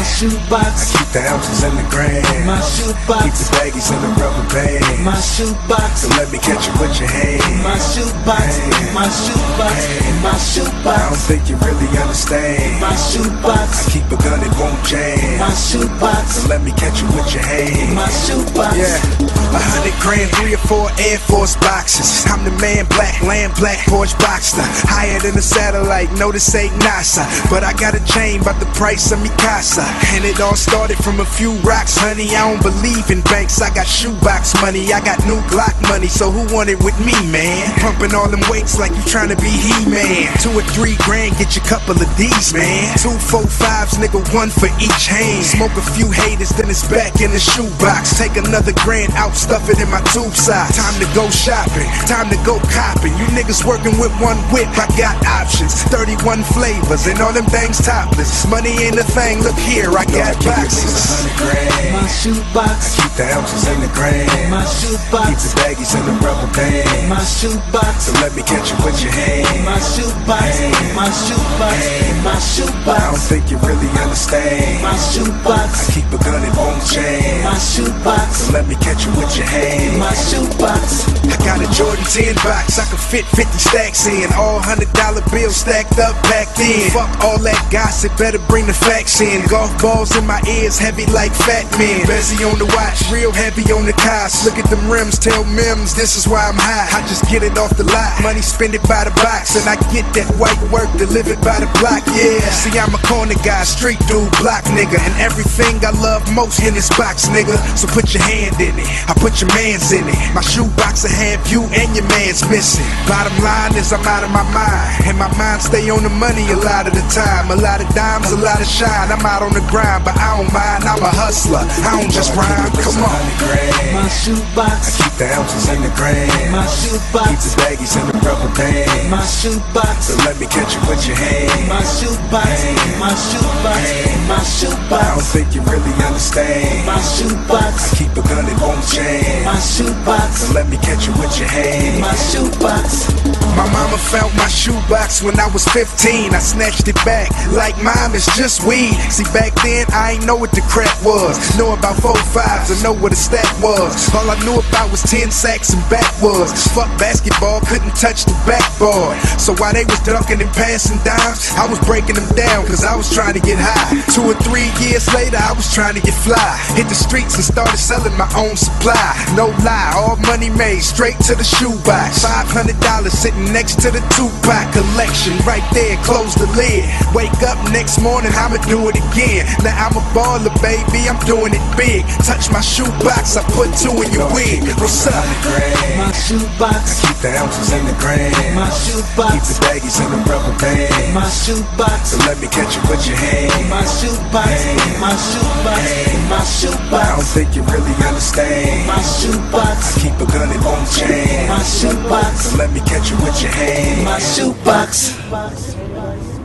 shoebox. I keep the ounces in the gram. My shoebox. Keep the baggies in the rubber band. My shoebox. So let me catch you with your hand. My shoebox. My shoebox. My shoebox. I don't think you really understand. My shoebox. I keep a gun, it won't jam. My shoebox. So let me catch you with your hand. My shoebox. Yeah, 100 grand, 3 or 4 Air Force boxes. I'm the man, black, lamb, black, Porsche Boxster. Higher than a satellite, no this ain't NASA. But I got a chain about the price of me casa. And it all started from a few rocks, honey. I don't believe in banks, I got shoebox money. I got new Glock money, so who want it with me, man? Pumping all them weights like you trying to be He-Man. 2 or 3 grand, get you couple of D's, man. 2 4 5s, nigga, 1 for each hand. Smoke a few haters, then it's back in the shoebox. Take another grand out, stuff it in my tube size. Time to go shopping, time to go copping. You niggas working with 1 whip, I got options. 31 flavors, and all them things topless. Money ain't a thing, look here, I got boxes. 100 grand. My shoebox. Keep the ounces in the gram. My shoebox. Keep the baggies in the rubber band. My shoebox. So let me catch you with your hand. My shoebox. My shoebox. My shoebox. I don't think you really understand. My shoebox. I keep a gun, it won't jam. My shoebox. So let me catch you with your hand. My shoebox. I got a Jordan 10 box, I can fit 50 stacks in. All $100 bills stacked up back then. Fuck all that gossip, better bring the facts in. Golf balls in my ears, heavy like fat men. Bezzy on the watch, real heavy on the cost. Look at them rims, tell Mims, this is why I'm high. I just get it off the lot, money spend it by the box. And I get that white work delivered by the block, yeah. See, I'm a corner guy, street dude, block nigga. And everything I love most in this box, nigga. So put your hand in it, I put your mans in it. My shoebox will have you and your man's missing. Bottom line is I'm out of my mind, and my mind stay on the money a lot of the time. A lot of dimes, a lot of shine. I'm out on the grind, but I don't mind, I'm a hustler, I don't just rhyme, come on. My shoebox. Keep the ounces in the gram. My Keep shoebox. the baggies in the rubber band. My shoebox. So let me catch you with your hand. My shoebox. My shoebox. My I don't shoebox. think you really understand. My shoebox. I keep a gun, it won't jam. My shoebox. So let me catch you with your hand. My shoebox. My mama found my shoebox when I was 15. I snatched it back like mom, it's just weed. See, back then I ain't know what the crack was. Know about 4 5s, I know what a stack was. All I knew about was 10 sacks and backwoods. Fuck basketball, couldn't touch the backboard. So while they was dunking and passing dimes, I was breaking them down cause I was trying to get high. 2 or 3 years later, I was trying to get fly. Hit the streets and started selling my own supply. No lie, all money made straight to the shoebox. $500 sitting next to the Tupac collection. Right there, close the lid. Wake up next morning, I'ma do it again. Now I'm a baller, baby, I'm doing it big. Touch my shoebox, I put 2 in your wig. What's up? My shoebox. Keep the ounces in the gram. My Keep shoebox. the baggies in the rubber band. My shoebox. So let me catch you with your hand. My shoebox. My shoebox. My I don't shoebox. think you really understand. My shoebox. I keep a gun, it won't jam. My shoebox. So let me catch you with your hand. My shoebox.